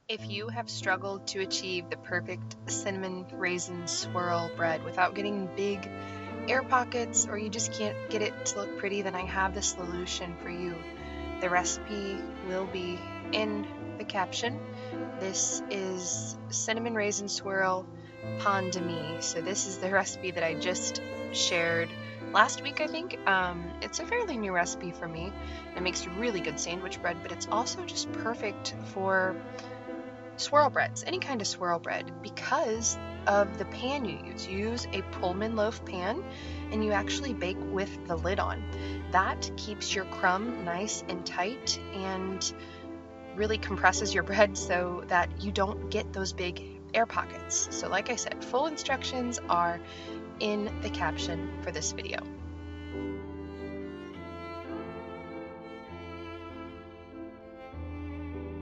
If you have struggled to achieve the perfect cinnamon raisin swirl bread without getting big air pockets, or you just can't get it to look pretty, then I have the solution for you. The recipe will be in the caption. This is cinnamon raisin swirl pain de mie. So this is the recipe that I just shared last week, I think. It's a fairly new recipe for me. It makes really good sandwich bread, but it's also just perfect for swirl breads, any kind of swirl bread, because of the pan you use. You use a Pullman loaf pan and you actually bake with the lid on. That keeps your crumb nice and tight and really compresses your bread so that you don't get those big air pockets. So like I said, full instructions are in the caption for this video.